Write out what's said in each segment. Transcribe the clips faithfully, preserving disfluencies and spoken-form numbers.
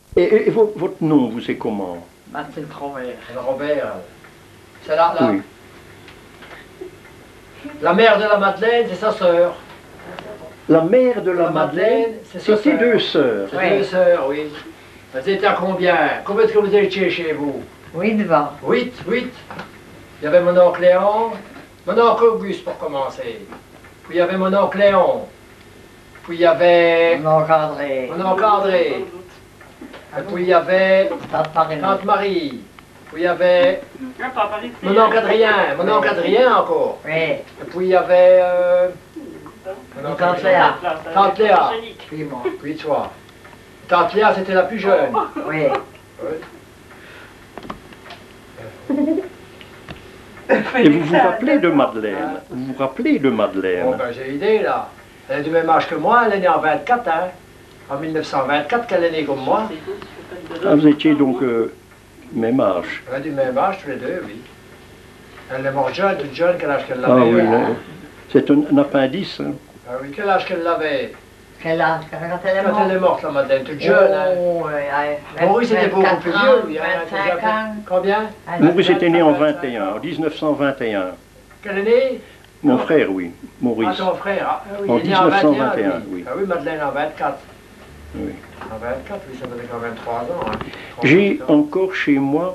Et, et, et vo- votre nom, vous c'est comment? Martine Robert. Robert. C'est la, la, Oui. la mère de la Madeleine, c'est sa sœur. La mère de la, La Madeleine, Madeleine, c'est sa c'était sœur. deux sœurs. C'est Oui. deux sœurs, oui. Elles étaient à combien? Combien est-ce que vous étiez chez vous? Oui, devant. Huit, huit. Il y avait mon oncle Léon, mon oncle Auguste pour commencer. Puis il y avait mon oncle Léon. Puis il y avait Mon oncle André. mon oncle André. Et puis il y avait Tante Marie. Tante Marie. Puis il y avait Ah, pas Paris, mon oncle Adrien. Mon oncle Adrien encore. Oui. Et puis il y avait euh, mon oncle Tante Léa. Tante Léa. Puis moi. Puis toi. Tante Léa, c'était la plus jeune. Oui. Et vous vous rappelez de Madeleine? Vous vous rappelez de Madeleine? Bon, ben j'ai idée là. Elle est du même âge que moi, elle est née en vingt-quatre, hein. En mille neuf cent vingt-quatre qu'elle est née comme moi. Ah, vous étiez donc euh, même âge. Elle est du même âge tous les deux, oui. Elle est morte jeune, toute jeune, quel âge qu'elle l'avait? Ah oui, hein? là, c'est un, un appendice. Hein. Ah oui, quel âge qu'elle l'avait? Quel âge? Quand elle est Quand morte? elle est morte, la Madeleine, toute jeune, hein. Oh, oui, oui. Maurice était beaucoup plus vieux, lui, hein. vingt-cinq ans. Combien? Maurice était né en vingt et un, en mille neuf cent vingt et un. Quelle année? Mon frère, oui, Ah, Maurice. ton frère. Ah, oui, En il est né en mille neuf cent vingt et un, vingt et un, lui. oui. Ah oui, Madeleine en vingt-quatre. Oui. En vingt-quatre, oui, ça faisait quand même trois ans, hein. J'ai Trois ans. encore chez moi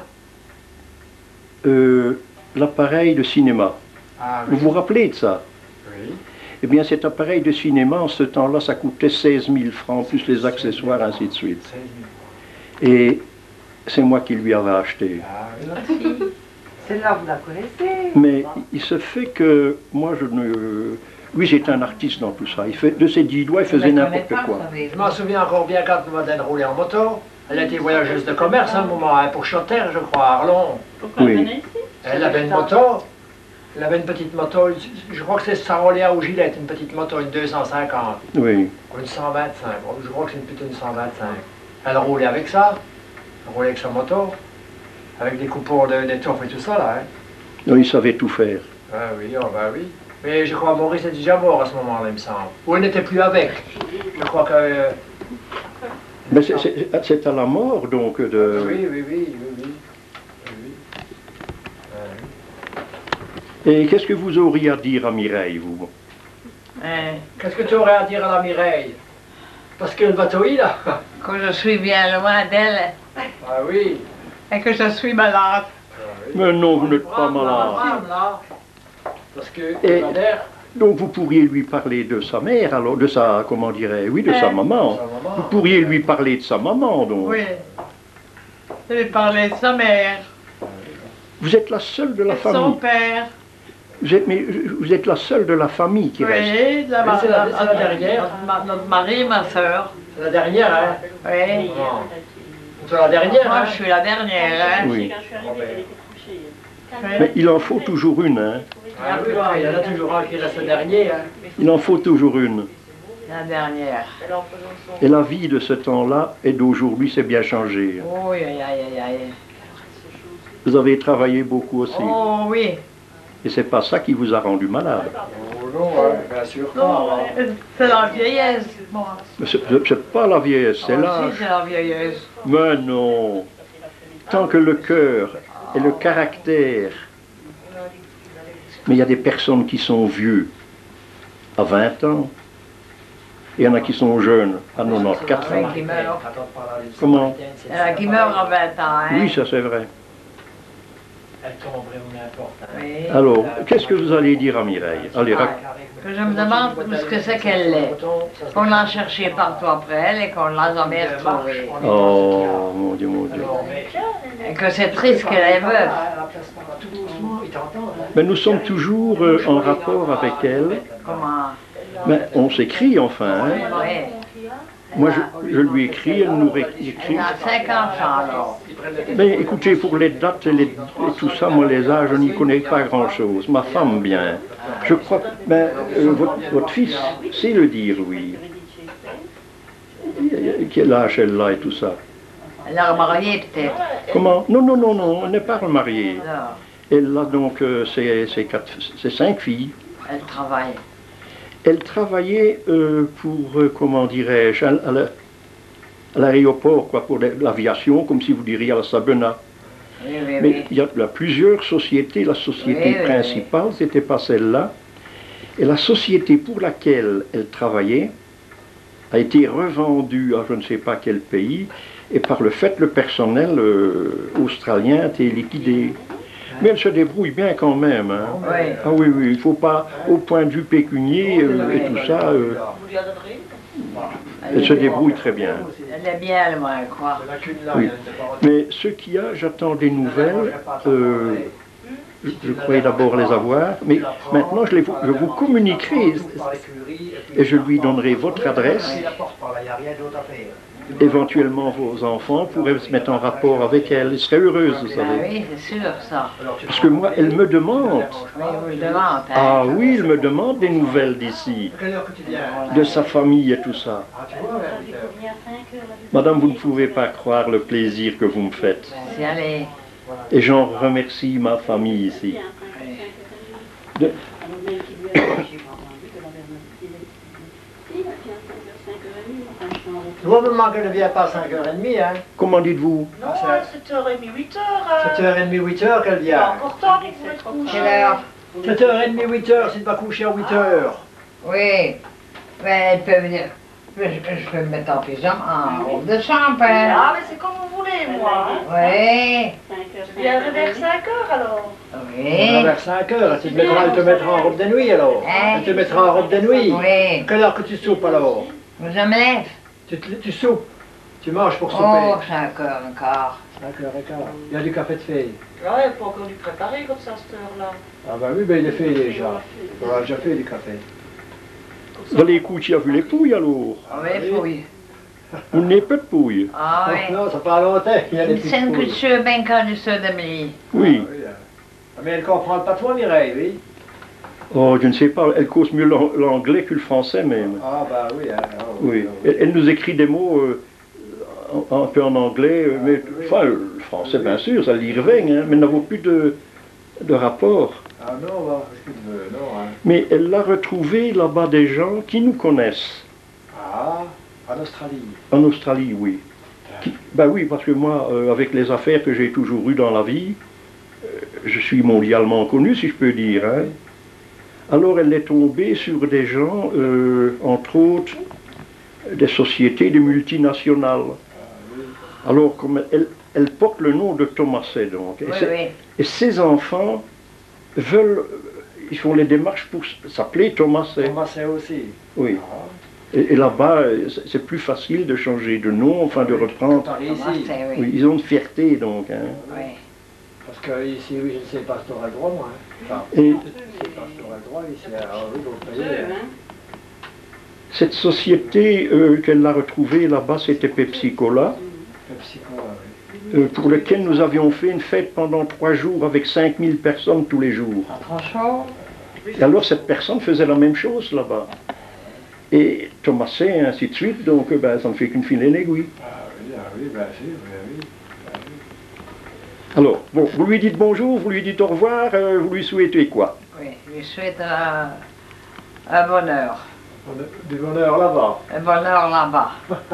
euh, l'appareil de cinéma. Ah Vous oui. vous rappelez de ça? Oui. Eh bien, cet appareil de cinéma, en ce temps-là, ça coûtait seize mille francs, plus les accessoires, ainsi de suite. seize mille. Et c'est moi qui lui avais acheté. Ah oui. Celle-là, vous la connaissez? Mais il se fait que moi, je ne... Lui, j'étais un artiste dans tout ça. Il fait, de ses dix doigts, il faisait n'importe quoi. Je m'en souviens encore bien quand Madeleine roulait en moto. Elle était voyageuse de commerce à un moment, hein, pour Chotter, je crois, à Arlon. Pourquoi Oui. elle venait ici? Elle avait une moto. Elle avait une petite moto, je crois que c'est Saroléa ou Gillette, une petite moto, une deux cent cinquante. Oui. Ou une cent vingt-cinq, je crois que c'est plutôt une cent vingt-cinq. Elle roulait avec ça, elle roulait avec sa moto, avec des coupons de- d'étoffe et tout ça là. Hein. Non, il savait tout faire. Ah oui, oh bah oui. Mais je crois que Maurice était déjà mort à ce moment-là, il me semble. Ou elle n'était plus avec. Je crois que... euh, Mais c'est- c'est c'est à la mort, donc, de... Oui, oui, oui, oui, oui. oui, oui. Euh, Et qu'est-ce que vous auriez à dire à Mireille, vous? Hein, Qu'est-ce que tu aurais à dire à la Mireille? Parce que le bateau, là. que je suis bien loin d'elle Ah oui. et que je suis malade. Ah oui. Mais non, vous n'êtes pas malade. Brave, là. Parce que Et- la mère, Donc vous pourriez lui parler de sa mère, alors, de sa, comment dirais oui, de sa Euh, maman. sa maman. Vous pourriez lui parler de sa maman, donc. Oui. Je lui parlais de sa mère, Vous êtes la seule de la de son famille. père. Vous êtes, mais vous êtes la seule de la famille qui reste. Oui, de la, Oui, c'est la- c'est la notre- dernière. Notre, ma- notre mari, ma soeur. c'est la dernière, hein. Oui. Non. C'est la dernière, Moi, hein. je suis la dernière. Hein. Oui. Quand je suis arrivée, elle était couchée. Mais il en faut toujours une, hein. Ah oui, il y en a toujours un qui reste le dernier, hein. Il en faut toujours une. La dernière. Et la vie de ce temps-là et d'aujourd'hui s'est bien changée. Oui, aïe, aïe, aïe, aïe. Vous avez travaillé beaucoup aussi. Oh oui. Et c'est pas ça qui vous a rendu malade. Oh non, hein, bien sûr pas. Non, hein. euh, c'est la vieillesse. Bon. Mais C'est c'est pas la vieillesse, c'est Oh, l'âge. si, c'est la vieillesse. Mais non. Tant que le cœur et le caractère. Mais il y a des personnes qui sont vieux à vingt ans. Et il y en a qui sont jeunes à quatre-vingt-quatre Oui, ans. qui meurt. Comment? Il y en a qui meurent à vingt ans. Hein. Oui, ça c'est vrai. Elle tomberait ou n'importe. hein. Oui. Alors, qu'est-ce que vous allez dire à Mireille? Allez, rac- Que je me demande où ce que c'est qu'elle est. On l'a cherché partout après elle et qu'on ne l'a jamais retrouvée. Oh, mon Dieu, mon Dieu. Et que c'est triste qu'elle est veuve. Mais nous sommes toujours euh, en rapport avec elle. Comment? Mais on s'écrit enfin. Hein. Oui. Moi, je, je lui écris, elle nous ré- écrit. Elle a cinq enfants alors. Mais écoutez, pour les dates et, les- et tout ça, moi, les âges, je n'y connais pas grand-chose. Ma femme, bien. Je crois que ben, euh, votre, votre fils sait le dire, oui. Quel âge elle a et tout ça. Elle a remarié peut-être. Comment? Non, non, non, non, on n'est pas remariés. Alors, Elle a donc euh, ses, ses quatre, ses cinq filles. elle travaille. Elle travaillait euh, pour, euh, comment dirais-je, elle- elle- à l'aéroport, quoi, pour l'aviation, comme si vous diriez à la Sabena. Oui, oui, Mais oui. il y a, il y a plusieurs sociétés. La société Oui, oui, principale, c'était pas celle-là. Et la société pour laquelle elle travaillait a été revendue à je ne sais pas quel pays. Et par le fait, le personnel euh, australien a été liquidé. Mais elle se débrouille bien quand même. Hein. Oui. Ah oui, oui, il ne faut pas, au point de vue pécunier euh, et tout ça, euh, elle se débrouille très bien. Elle est bien, elle, moi, je crois. Oui. Mais ce qu'il y a, j'attends des nouvelles. Euh, je, je croyais d'abord les avoir, mais maintenant je, les, je vous communiquerai et je lui donnerai votre adresse. Éventuellement, vos enfants pourraient se mettre en rapport avec elle. Ils seraient heureuses, vous Ah savez. oui, c'est sûr, ça. Parce que moi, elle me demande. Oui, vous le demandez. Hein. Ah oui, elle me demande des nouvelles d'ici, de sa famille et tout ça. Madame, vous ne pouvez pas croire le plaisir que vous me faites. Si, allez. Et j'en remercie ma famille ici. De- Probablement qu'elle ne vient pas à cinq heures trente, hein. Comment dites-vous? Non, sept heures trente, huit heures. sept heures trente, huit heures qu'elle Il y a vient. encore temps pour vous mettre coucher. Quelle heure? sept heures trente, huit heures, si tu vas coucher à huit heures. Oui. Mais elle peut venir. Je, je peux me mettre en pyjama, en robe de chambre. hein. Ah, mais c'est comme vous voulez, moi. Hein. Oui. Je viendrai vers cinq heures alors. Oui. Vers cinq heures, tu te mettras, elle te mettra en robe de nuit alors. Hein? Elle te mettra en robe de nuit. Oui. Quelle heure que tu soupes alors? Vous je me lève. Tu, te- tu soupes. Tu manges pour Oh, souper. cinq heures encore. cinq heures quinze. Il y a du café de fée. Ah, il faut encore du préparer comme ça, à cette heure-là. Ah bah oui, ben il est fait déjà. On a déjà fait du café. Vous allez écouter, vu les pouilles alors? Ah oui, fouille. Vous n'avez pas de pouilles? Ah oui. Non, ça fait longtemps qu'il y a des petites C'est une poules. culture bien connue, ça, de Mélie. Oui. Ah, oui, hein. Ah, mais elle comprend pas toi, Mireille, oui. Oh, je ne sais pas, elle cause mieux l'an- l'anglais que le français même. Ah bah oui, hein. Ah, Oui. ah, Elle, elle nous écrit des mots euh, un, un peu en anglais, euh, mais enfin, le français bien sûr, ça lit revient, hein, mais nous n'avons plus de, de rapport. Ah non, bah, qu'est-ce que tu veux, non, hein. Mais elle l'a retrouvé là-bas des gens qui nous connaissent. Ah, en Australie. En Australie, oui. Qui- ben oui, parce que moi, euh, avec les affaires que j'ai toujours eues dans la vie, euh, je suis mondialement connu, si je peux dire. Hein. Alors elle est tombée sur des gens, euh, entre autres, des sociétés, des multinationales. Alors, comme elle, elle porte le nom de Thomaset, donc. Et, Oui, c'est- oui. et ses enfants veulent, ils font les démarches pour s'appeler Thomaset. Thomas c'est aussi. Oui. Ah, Et, et là-bas, euh, c'est- c'est plus facile de changer de nom, enfin de reprendre. par Thomas, ici. c'est oui. Oui, ils ont une fierté, donc. Hein. Oui. Parce que ici, oui, je ne sais pas si tu auras le droit, moi. Hein. Enfin, Et je ne sais pas si tu auras le droit ici. Alors oui, vous payez. Hein. cette société euh, qu'elle a retrouvée là-bas, c'était Pepsi Cola, Pepsi Cola, oui. euh, pour lequel nous avions fait une fête pendant trois jours avec cinq mille personnes tous les jours. Ah, franchement, Et alors cette personne faisait la même chose là-bas. Et Thomaset, et ainsi de suite, donc euh, ben, ça ne fait qu'une file en aiguille. Ah oui, ah oui, bien sûr, oui, oui. Ah, oui. Alors, bon, vous lui dites bonjour, vous lui dites au revoir, euh, vous lui souhaitez quoi? oui. Je lui souhaite un, un bonheur. On a du bonheur là-bas. Un bonheur là-bas.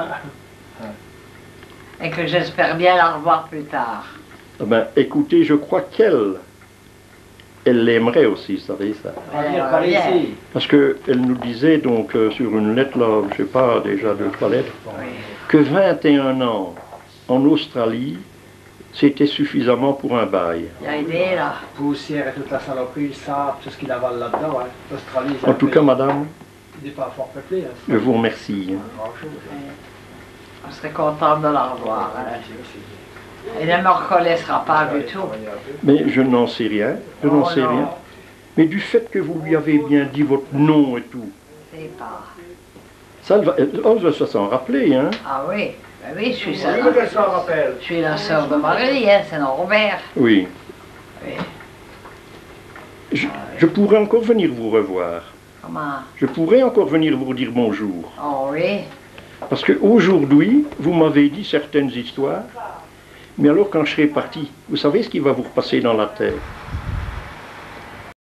Et que j'espère bien la revoir plus tard. Eh ben, écoutez, je crois qu'elle, elle l'aimerait aussi, vous savez ça. On va Elle venir par revient. ici. Parce qu'elle nous disait donc euh, sur une lettre, là, je ne sais pas, déjà deux, trois lettres, Oui. que vingt et un ans en Australie, c'était suffisamment pour un bail. Il y a idée là. Poussière et toute la saloperie, le sable, tout ce qu'il avale là-dedans. Hein. L'Australie, c'est En un tout pays- cas, madame, il n'est pas fort peuplé. Hein. je vous remercie. Grand-chose. On serait content de la revoir. hein. Elle ne me reconnaîtra pas du tout. Mais je n'en sais rien, je n'en Oh sais non. rien. Mais du fait que vous lui avez bien dit votre nom et tout, Je sais pas. ça, elle va, elle- oh, elle va s'en rappeler, hein. Ah oui, ben oui, je suis, Oui, sa- qu'elle s'en rappelle. je suis la sœur de Marie, hein, c'est non Robert. Oui. Oui. Je, je pourrais encore venir vous revoir. Comment? Je pourrais encore venir vous dire bonjour. Oh oui. Parce qu'aujourd'hui, vous m'avez dit certaines histoires, mais alors quand je serai parti, vous savez ce qui va vous repasser dans la tête?